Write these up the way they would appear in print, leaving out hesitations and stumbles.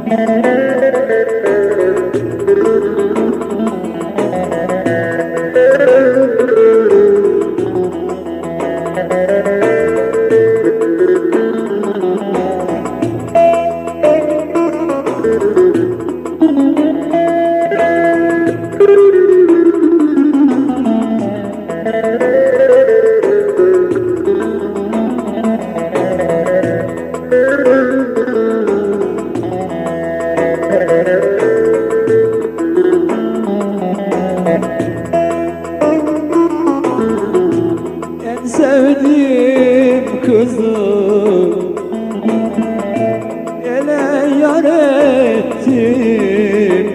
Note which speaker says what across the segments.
Speaker 1: En sevdiğim kızım ele yar ettim,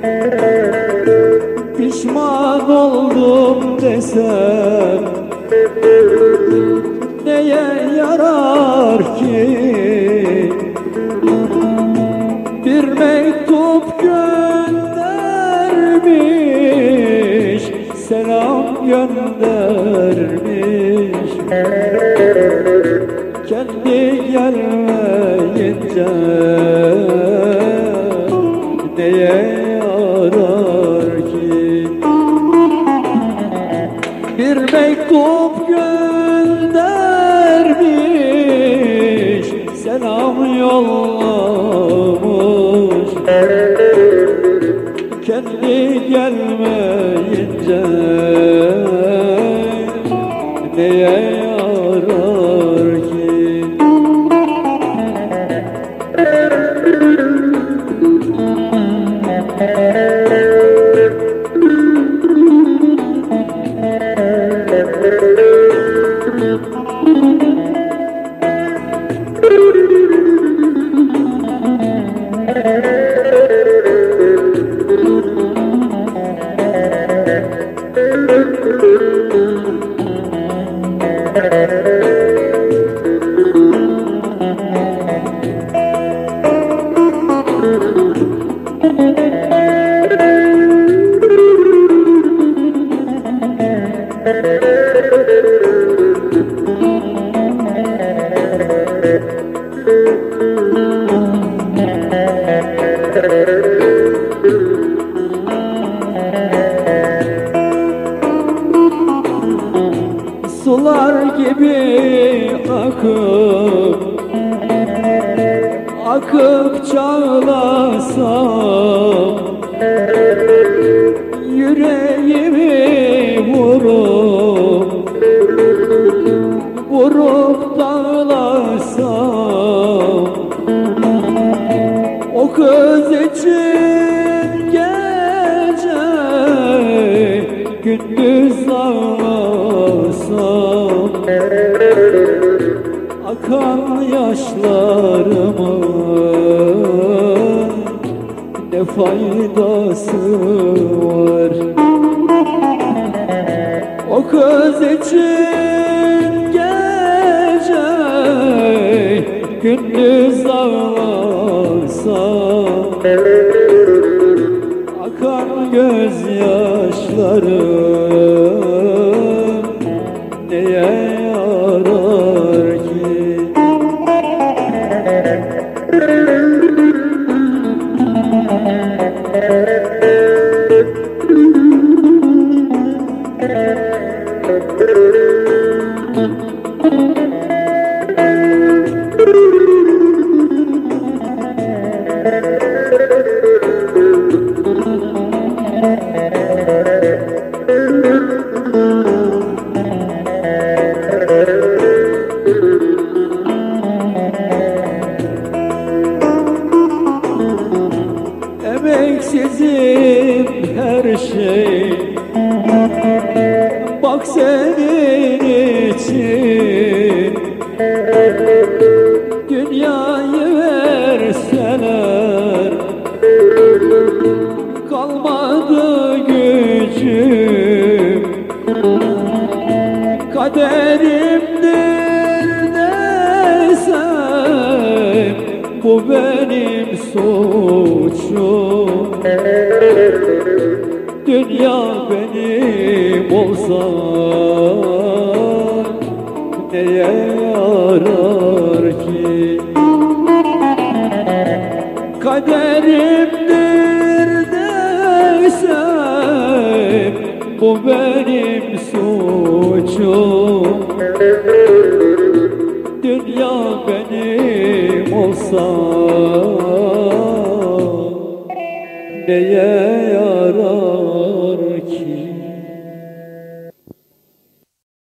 Speaker 1: pişman oldum desem neye yarar ki? Bir mektup göndermiş, selam göndermiş, kendi gelmeyince neye yarar ki? Bir mektup göndermiş, selam yollamış, kendi gelmeyince neye yarar ki? Sular gibi akıp çağlasam, yüreğimi vurup dağlasam, o kız için gece gündüz ağlasam, akan yaşlarımın ne faydası var? O kız için gece gündüz ağlasam, akan gözyaşlarım neye yarar ki? Emeksizim her şey, bak senin için dünyayı verseler kalmadı gücüm, kaderimdir desem bu benim suçum. Dünya benim olsa neye yarar ki? kaderimdir desem bu benim suçum. Dünya benim olsa neye yarar?